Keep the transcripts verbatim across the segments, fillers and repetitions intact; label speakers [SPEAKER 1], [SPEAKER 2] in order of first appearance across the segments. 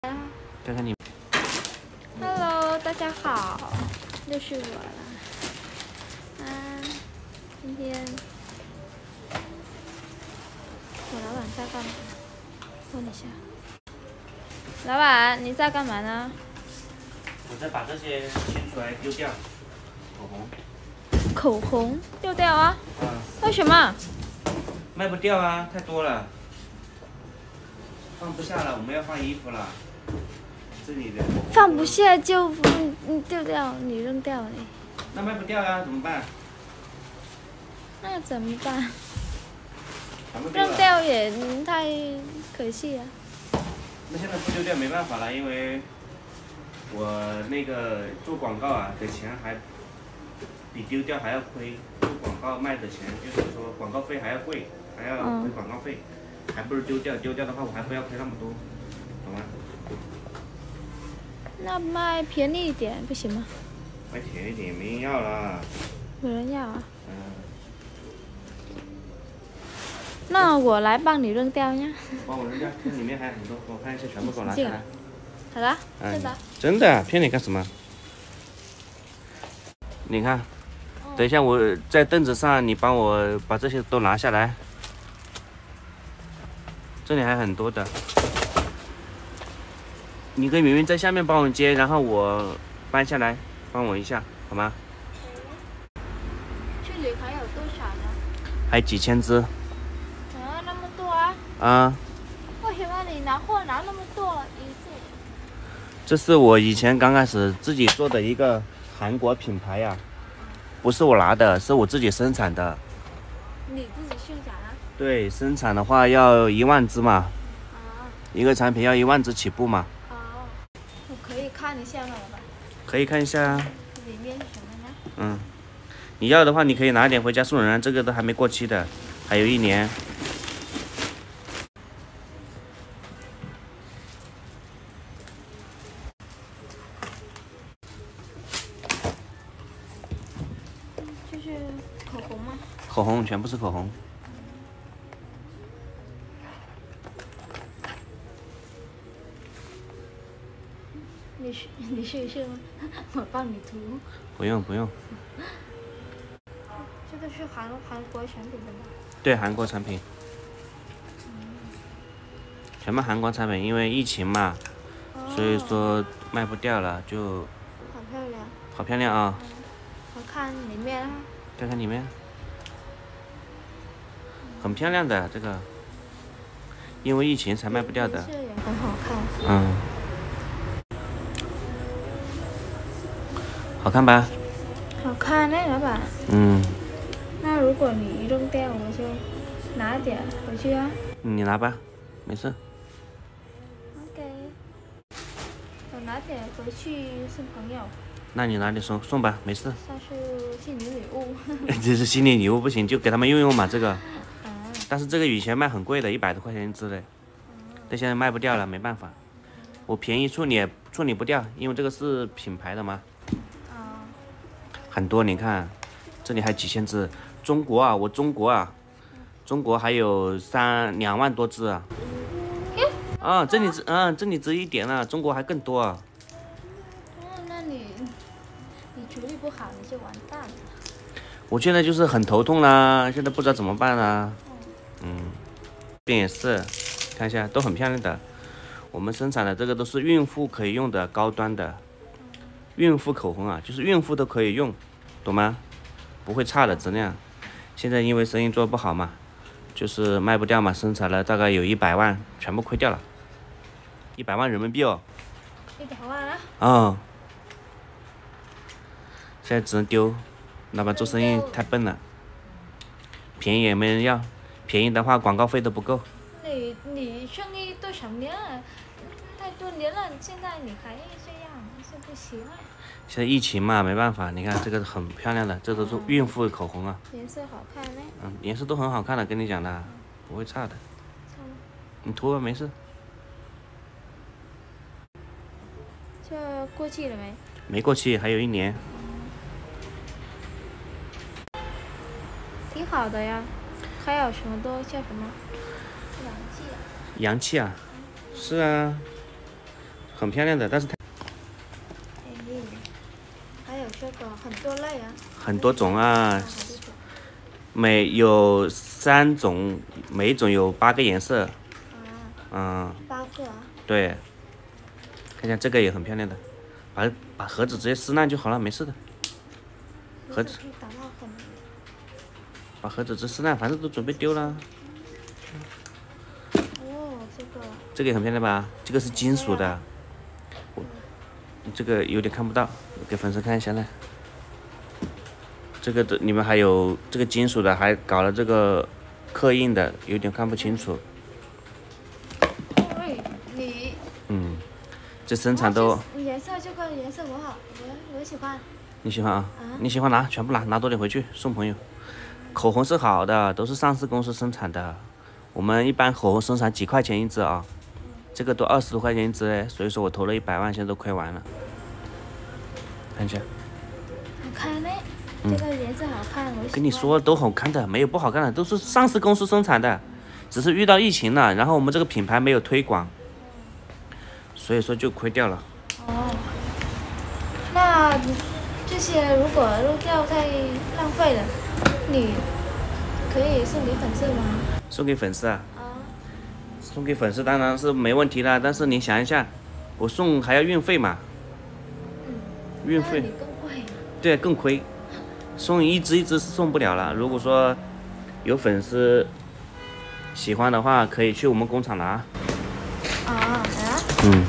[SPEAKER 1] 看看你。
[SPEAKER 2] Hello， 大家好，又是我了。啊，今天我老板在干嘛？问一下，老板你在干嘛呢？
[SPEAKER 1] 我再把这些清出来丢掉。口红。
[SPEAKER 2] 口红丢掉啊？
[SPEAKER 1] 嗯。
[SPEAKER 2] 为什么？
[SPEAKER 1] 卖不掉啊，太多了，放不下了，我们要放衣服了。这里的
[SPEAKER 2] 放不下就嗯嗯丢掉，你扔掉你。
[SPEAKER 1] 那卖不掉啊，怎么办？
[SPEAKER 2] 那怎么办？
[SPEAKER 1] 全部丢了
[SPEAKER 2] 扔掉也太可惜了。
[SPEAKER 1] 那现在不丢掉没办法了，因为我那个做广告啊的钱还比丢掉还要亏，做广告卖的钱就是说广告费还要贵，还要亏广告费，嗯、还不如丢掉。丢掉的话我还不要亏那么多，懂吗？
[SPEAKER 2] 那卖便宜一点不行吗？
[SPEAKER 1] 卖便宜一点没人要了。
[SPEAKER 2] 有人要啊？
[SPEAKER 1] 嗯。
[SPEAKER 2] 那我来帮你扔掉呀。
[SPEAKER 1] 帮我扔掉，这里面还有很多，我看一下，全部给我拿下来。
[SPEAKER 2] 好的，
[SPEAKER 1] 嗯、
[SPEAKER 2] 真的。
[SPEAKER 1] 真的，骗你干什么？你看，等一下我在凳子上，你帮我把这些都拿下来。这里还很多的。你跟圆圆在下面帮我接，然后我搬下来，帮我一下，好吗？
[SPEAKER 2] 这里还有多少呢？
[SPEAKER 1] 还几千只。
[SPEAKER 2] 啊，那么多啊！
[SPEAKER 1] 啊。
[SPEAKER 2] 为什么你拿货拿那么多一次？
[SPEAKER 1] 这是我以前刚开始自己做的一个韩国品牌呀、啊，不是我拿的，是我自己生产的。
[SPEAKER 2] 你自己生产啊？
[SPEAKER 1] 对，生产的话要一万只嘛。
[SPEAKER 2] 啊。一
[SPEAKER 1] 个产品要一万只起步嘛。
[SPEAKER 2] 可以看一下吗，老板？
[SPEAKER 1] 可以看一下啊。
[SPEAKER 2] 里面是什么呢？
[SPEAKER 1] 嗯，你要的话，你可以拿点回家送人，这个都还没过期的，还有一年。
[SPEAKER 2] 这是口红吗？
[SPEAKER 1] 口红，全部是口红。
[SPEAKER 2] 你试你试一试吗？我帮你涂。
[SPEAKER 1] 不用不用。
[SPEAKER 2] 这个是韩韩国产品的吗？
[SPEAKER 1] 对，韩国产品。嗯、全部韩国产品，因为疫情嘛，哦、所以说卖不掉了，就。
[SPEAKER 2] 好漂亮。
[SPEAKER 1] 好漂亮啊！
[SPEAKER 2] 嗯、我看里面啊。
[SPEAKER 1] 看看里面。很漂亮的这个，因为疫情才卖不掉的。
[SPEAKER 2] 颜色也很好看。
[SPEAKER 1] 嗯。好看吧？
[SPEAKER 2] 好看呢，老板。
[SPEAKER 1] 嗯。
[SPEAKER 2] 那如果你扔掉，我就拿点回去啊。
[SPEAKER 1] 你拿吧，没事。
[SPEAKER 2] OK。我拿点回去送朋友。
[SPEAKER 1] 那你拿点送送吧，没事。
[SPEAKER 2] 算是心理礼物。
[SPEAKER 1] 这是心理礼物不行，就给他们用用嘛，这个。嗯、但是这个以前卖很贵的，一百多块钱一支的，嗯、但现在卖不掉了，没办法。我便宜处理处理不掉，因为这个是品牌的嘛。很多，你看，这里还几千只。中国啊，我中国啊，中国还有三两万多只啊。啊，这里只嗯，这里只一点了，中国还更多啊。
[SPEAKER 2] 哦，那你你处理不好，你就完蛋了。
[SPEAKER 1] 我现在就是很头痛啦，现在不知道怎么办啦。嗯，这也是，看一下都很漂亮的。我们生产的这个都是孕妇可以用的高端的。孕妇口红啊，就是孕妇都可以用，懂吗？不会差的质量。现在因为生意做不好嘛，就是卖不掉嘛，生产了大概有一百万，全部亏掉了，一百万人民币哦。
[SPEAKER 2] 一百万啊？
[SPEAKER 1] 哦。现在只能丢，老板做生意太笨了，便宜也没人要，便宜的话广告费都不够。
[SPEAKER 2] 你你生意多少年了？太多年了，现在你还这样，这不行啊。
[SPEAKER 1] 现在疫情嘛，没办法。你看这个很漂亮的，这都是孕妇口红啊。
[SPEAKER 2] 颜色好看呢。
[SPEAKER 1] 嗯，颜色都很好看的，跟你讲的，嗯、不会差的。
[SPEAKER 2] 差吗？
[SPEAKER 1] 你涂吧，没事。
[SPEAKER 2] 这过期了没？
[SPEAKER 1] 没过期，还有一年。
[SPEAKER 2] 挺好的呀，还有什么都叫什么？氧气啊。
[SPEAKER 1] 洋气啊，是啊， 很漂亮的，但是它
[SPEAKER 2] 哎，还有这个很多类啊。
[SPEAKER 1] 很多种啊，每有三种，每一种有八个颜色。
[SPEAKER 2] 啊。
[SPEAKER 1] 嗯。
[SPEAKER 2] 八个啊。
[SPEAKER 1] 对。看一下这个也很漂亮的，把把盒子直接撕烂就好了，没事的。盒子。把盒子直接撕烂，反正都准备丢了。
[SPEAKER 2] 哦，这个。
[SPEAKER 1] 这个也很漂亮吧？这个是金属的。我这个有点看不到，给粉丝看一下来。这个的里面还有这个金属的，还搞了这个刻印的，有点看不清楚。
[SPEAKER 2] 哎，你。
[SPEAKER 1] 嗯，这生产都。
[SPEAKER 2] 颜色这个颜色我好，我我喜欢。
[SPEAKER 1] 你喜欢啊？啊你喜欢拿，全部拿，拿多点回去送朋友。口红是好的，都是上市公司生产的。我们一般口红生产几块钱一支啊，这个都二十多块钱一支哎，所以说我投了一百万，现在都亏完了。看一下。
[SPEAKER 2] 好看呢，这个颜色好看，我喜欢。
[SPEAKER 1] 跟你说都好看的，没有不好看的，都是上市公司生产的，只是遇到疫情了，然后我们这个品牌没有推广，所以说就亏掉了。
[SPEAKER 2] 哦，那这些如果漏掉太浪费了。你可以送给粉丝吗？
[SPEAKER 1] 送给粉丝啊？
[SPEAKER 2] 啊。
[SPEAKER 1] 送给粉丝当然是没问题啦，但是你想一下，我送还要运费嘛？
[SPEAKER 2] 嗯。
[SPEAKER 1] 运费。
[SPEAKER 2] 那你更贵。
[SPEAKER 1] 对，更亏。送一支一支是送不了了。如果说有粉丝喜欢的话，可以去我们工厂拿。
[SPEAKER 2] 啊啊。
[SPEAKER 1] 嗯。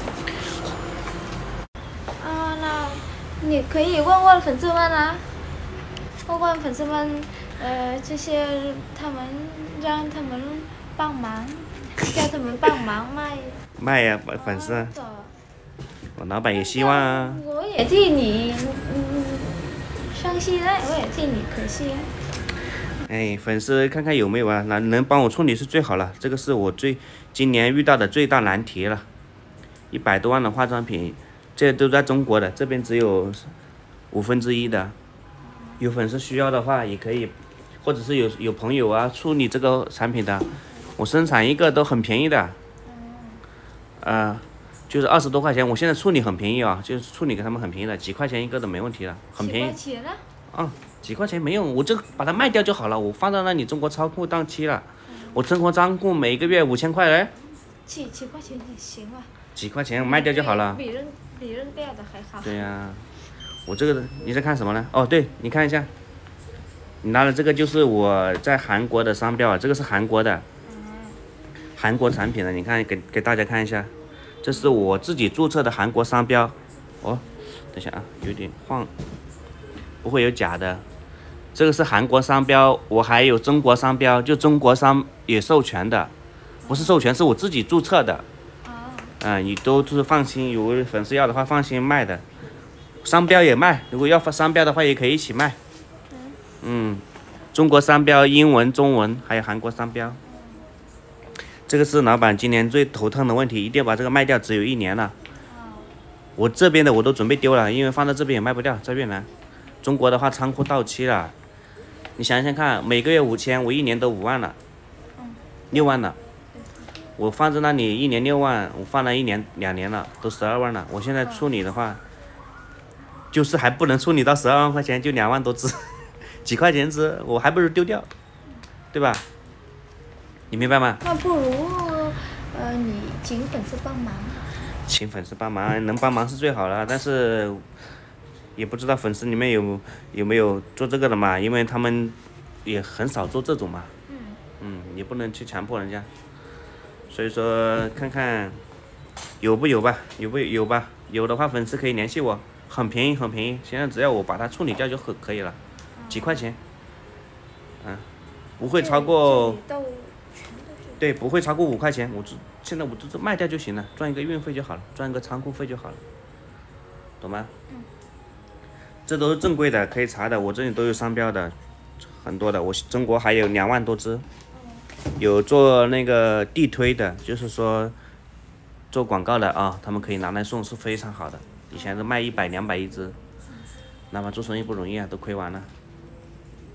[SPEAKER 2] 啊，那你可以问问粉丝们啊。问问粉丝们，呃，这些他们让他们帮忙，叫他们帮忙卖。
[SPEAKER 1] 卖呀、啊，粉丝。我老板也希望啊。
[SPEAKER 2] 我也替你，嗯，伤心了，我也替你可惜。
[SPEAKER 1] 哎，粉丝看看有没有啊？能能帮我处理是最好了，这个是我最今年遇到的最大难题了。一百多万的化妆品，这都在中国的，这边只有五分之一的。有粉丝需要的话也可以，或者是有有朋友啊处理这个产品的，我生产一个都很便宜的，呃，就是二十多块钱，我现在处理很便宜啊，就是处理给他们很便宜的，几块钱一个都没问题了，很便宜。
[SPEAKER 2] 几块钱啊？
[SPEAKER 1] 啊，几块钱没用，我就把它卖掉就好了，我放到那里中国仓库到期了，我中国仓库每个月五千块嘞。
[SPEAKER 2] 几几块钱也行啊。
[SPEAKER 1] 几块钱我卖掉就好了。
[SPEAKER 2] 比扔比扔掉的还好。
[SPEAKER 1] 对呀、啊。我这个你在看什么呢？哦，对，你看一下，你拿的这个就是我在韩国的商标啊，这个是韩国的，韩国产品的，你看给给大家看一下，这是我自己注册的韩国商标。哦，等一下啊，有点晃，不会有假的，这个是韩国商标，我还有中国商标，就中国商也授权的，不是授权，是我自己注册的。啊、呃，你都就是放心，有粉丝要的话放心卖的。商标也卖，如果要发商标的话也可以一起卖。嗯，中国商标、英文、中文，还有韩国商标。这个是老板今年最头疼的问题，一定要把这个卖掉，只有一年了。我这边的我都准备丢了，因为放到这边也卖不掉，在越南。中国的话仓库到期了，你想想看，每个月五千，我一年都五万了，六万了。我放在那里一年六万，我放了一年两年了，都十二万了。我现在处理的话。就是还不能处理到十二万块钱，就两万多只，几块钱只，我还不如丢掉，对吧？你明白吗？
[SPEAKER 2] 那不如，呃，你请粉丝帮忙。
[SPEAKER 1] 请粉丝帮忙，能帮忙是最好了，但是也不知道粉丝里面有有没有做这个的嘛，因为他们也很少做这种嘛。嗯。嗯，也不能去强迫人家，所以说看看有不有吧，有不有吧？有的话粉丝可以联系我。很便宜，很便宜。现在只要我把它处理掉就可可以了，几块钱，嗯、啊，不会超过，对，不会超过五块钱。我这现在我这这卖掉就行了，赚一个运费就好了，赚一个仓库费就好了，懂吗？嗯。这都是正规的，可以查的，我这里都有商标的，很多的。我中国还有两万多只，有做那个地推的，就是说做广告的啊，他们可以拿来送，是非常好的。以前都卖一百两百一只，哪怕做生意不容易啊，都亏完了。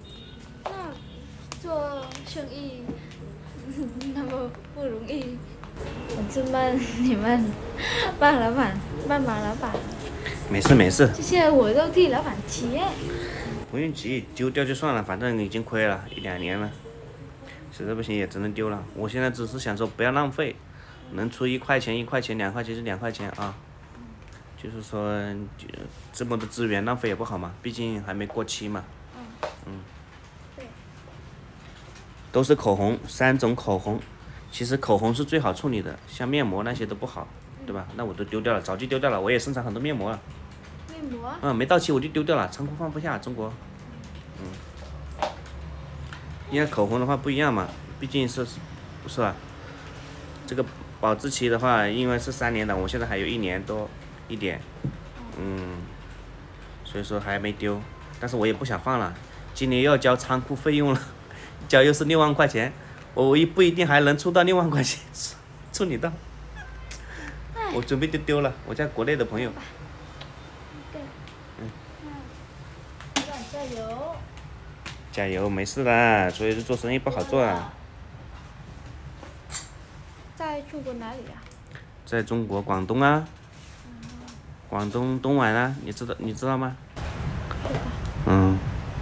[SPEAKER 2] 那做生意那么不容易， 粉丝们，你们帮老板帮忙老板，
[SPEAKER 1] 没事没事，
[SPEAKER 2] 这些我都替老板提。
[SPEAKER 1] 不用急，丢掉就算了，反正已经亏了一两年了，实在不行也只能丢了。我现在只是想说不要浪费，能出一块钱一块钱，两块钱是两块钱啊。就是说，这么多资源浪费也不好嘛，毕竟还没过期嘛。
[SPEAKER 2] 嗯。
[SPEAKER 1] 嗯。
[SPEAKER 2] 对。
[SPEAKER 1] 都是口红，三种口红，其实口红是最好处理的，像面膜那些都不好，对吧？那我都丢掉了，早就丢掉了。我也生产很多面膜了。
[SPEAKER 2] 面膜？
[SPEAKER 1] 嗯，没到期我就丢掉了，仓库放不下，中国。嗯。因为口红的话不一样嘛，毕竟是，是吧？这个保质期的话，因为是三年的，我现在还有一年多一点，嗯，所以说还没丢，但是我也不想放了，今年又要交仓库费用了，交又是六万块钱，我一不一定还能出到六万块钱，处理到，我准备就丢了，我家国内的朋友。
[SPEAKER 2] 嗯。老板加油！
[SPEAKER 1] 加油，没事的，所以说做生意不好做啊。
[SPEAKER 2] 在中国哪里啊？
[SPEAKER 1] 在中国广东啊。广东东莞啊，你知道你知道吗？
[SPEAKER 2] 知道。
[SPEAKER 1] 嗯。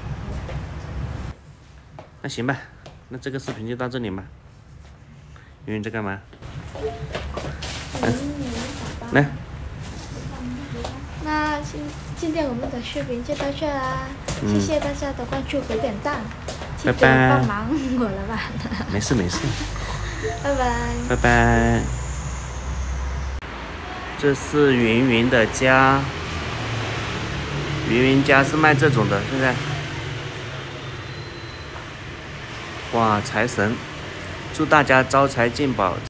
[SPEAKER 1] 那行吧，那这个视频就到这里吧。云云在干嘛？
[SPEAKER 2] 嗯。
[SPEAKER 1] 来。
[SPEAKER 2] 那今今天我们的视频就到这啦，嗯、谢谢大家的关注和点赞，记得帮忙我了吧？
[SPEAKER 1] 没事没事。
[SPEAKER 2] 拜拜。
[SPEAKER 1] 拜拜。这是云云的家，云云家是卖这种的，现在。哇，财神，祝大家招财进宝。